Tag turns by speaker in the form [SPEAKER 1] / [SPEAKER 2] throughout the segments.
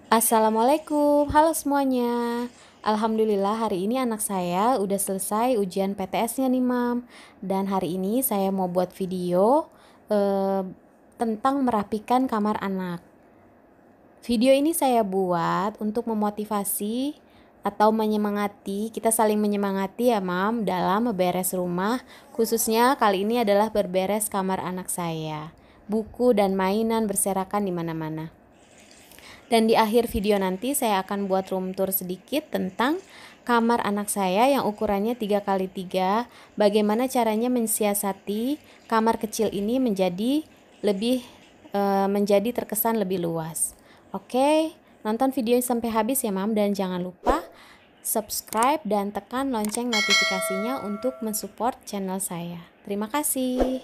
[SPEAKER 1] Assalamualaikum, halo semuanya. Alhamdulillah hari ini anak saya udah selesai ujian PTS-nya nih Mam. Dan hari ini saya mau buat video tentang merapikan kamar anak. Video ini saya buat untuk memotivasi atau menyemangati, kita saling menyemangati ya Mam dalam beberes rumah. Khususnya kali ini adalah berberes kamar anak saya. Buku dan mainan berserakan di mana-mana. Dan di akhir video nanti saya akan buat room tour sedikit tentang kamar anak saya yang ukurannya 3x3. Bagaimana caranya mensiasati kamar kecil ini menjadi terkesan lebih luas. Oke, nonton video sampai habis ya Mam, dan jangan lupa subscribe dan tekan lonceng notifikasinya untuk mensupport channel saya. Terima kasih.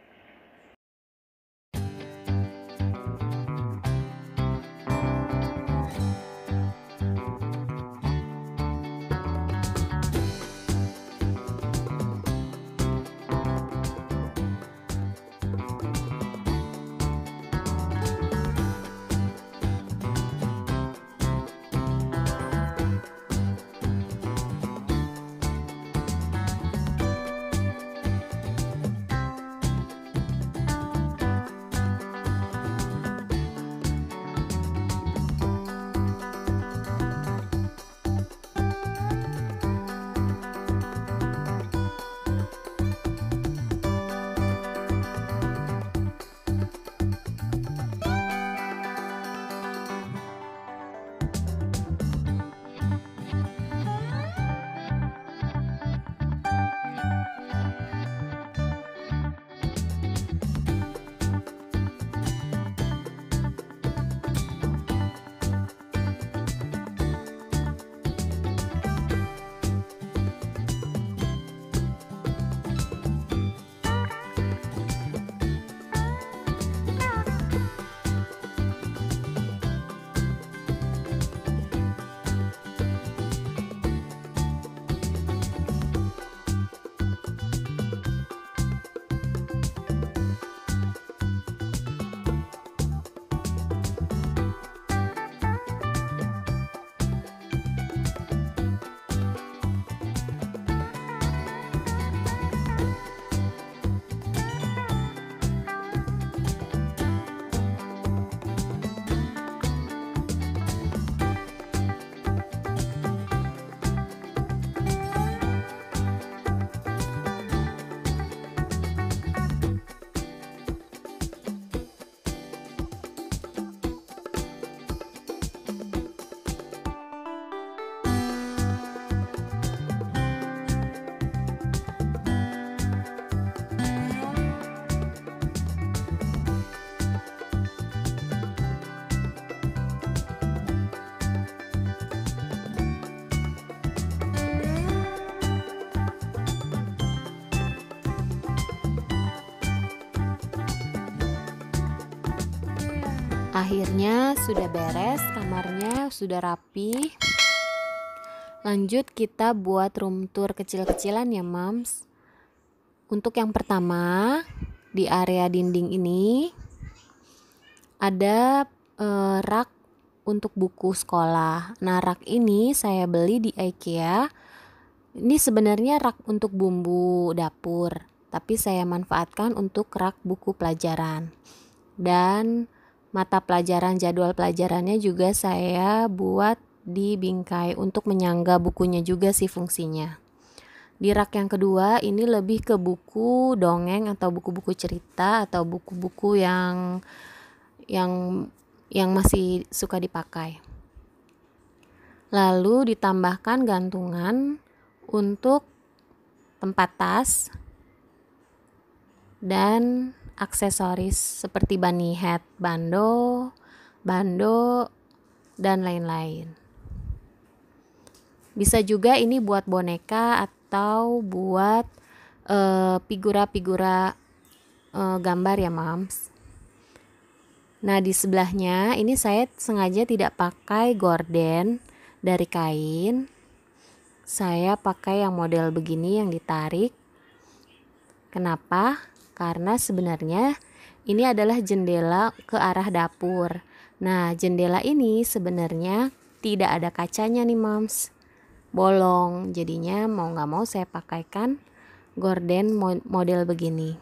[SPEAKER 1] Akhirnya sudah beres, kamarnya sudah rapi. Lanjut kita buat room tour kecil-kecilan ya Mams. Untuk yang pertama, di area dinding ini ada rak untuk buku sekolah. Nah, rak ini saya beli di IKEA. Ini sebenarnya rak untuk bumbu dapur, tapi saya manfaatkan untuk rak buku pelajaran. Dan mata pelajaran, jadwal pelajarannya juga saya buat di bingkai untuk menyangga bukunya juga sih fungsinya. Di rak yang kedua ini lebih ke buku dongeng atau buku-buku cerita atau buku-buku yang masih suka dipakai. Lalu ditambahkan gantungan untuk tempat tas dan aksesoris seperti bunny hat, bando, dan lain-lain. Bisa juga ini buat boneka atau buat figura-figura gambar ya Mams. Nah, di sebelahnya ini saya sengaja tidak pakai gorden dari kain. Saya pakai yang model begini yang ditarik. Kenapa? Karena sebenarnya ini adalah jendela ke arah dapur. Nah, jendela ini sebenarnya tidak ada kacanya nih Moms, bolong. Jadinya mau nggak mau saya pakaikan gorden model begini.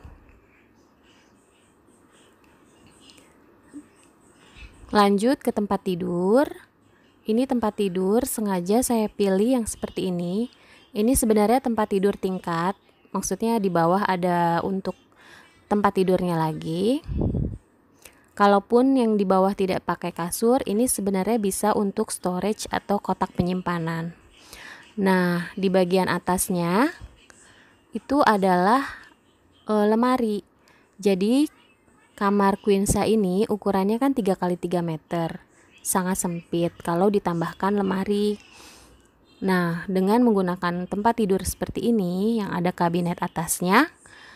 [SPEAKER 1] Lanjut ke tempat tidur. Ini tempat tidur sengaja saya pilih yang seperti ini. Ini sebenarnya tempat tidur tingkat, maksudnya di bawah ada untuk tempat tidurnya lagi. Kalaupun yang di bawah tidak pakai kasur, ini sebenarnya bisa untuk storage atau kotak penyimpanan. Nah, di bagian atasnya itu adalah lemari. Jadi kamar queensa ini ukurannya kan 3x3 meter. Sangat sempit kalau ditambahkan lemari. Nah, dengan menggunakan tempat tidur seperti ini yang ada kabinet atasnya,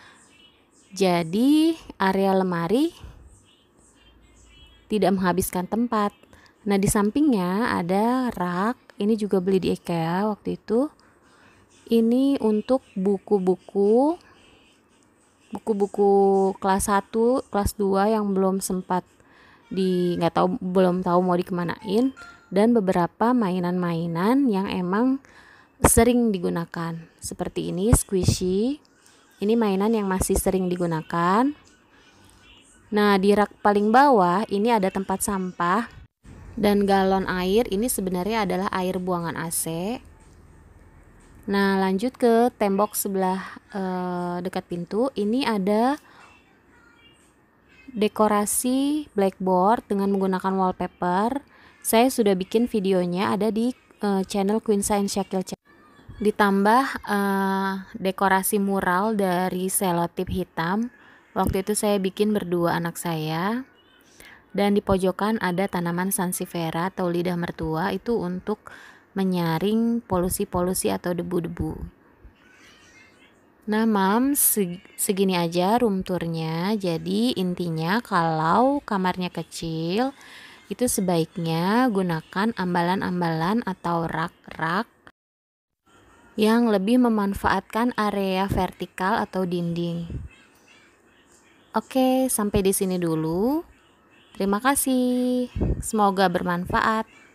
[SPEAKER 1] jadi area lemari tidak menghabiskan tempat. Nah, di sampingnya ada rak. Ini juga beli di IKEA waktu itu. Ini untuk buku-buku kelas 1, kelas 2 yang belum sempat belum tahu mau dikemanain, dan beberapa mainan-mainan yang emang sering digunakan. Seperti ini squishy. Ini mainan yang masih sering digunakan. Nah, di rak paling bawah ini ada tempat sampah dan galon air. Ini sebenarnya adalah air buangan AC. Nah, lanjut ke tembok sebelah dekat pintu. Ini ada dekorasi blackboard dengan menggunakan wallpaper. Saya sudah bikin videonya, ada di channel Queensa and Shakil. Ditambah dekorasi mural dari selotip hitam. Waktu itu saya bikin berdua anak saya. Dan di pojokan ada tanaman sansevieria atau lidah mertua, itu untuk menyaring polusi-polusi atau debu-debu. Nah Mams, segini aja room tournya. Jadi intinya kalau kamarnya kecil, itu sebaiknya gunakan ambalan-ambalan atau rak-rak yang lebih memanfaatkan area vertikal atau dinding. Oke, sampai di sini dulu. Terima kasih. Semoga bermanfaat.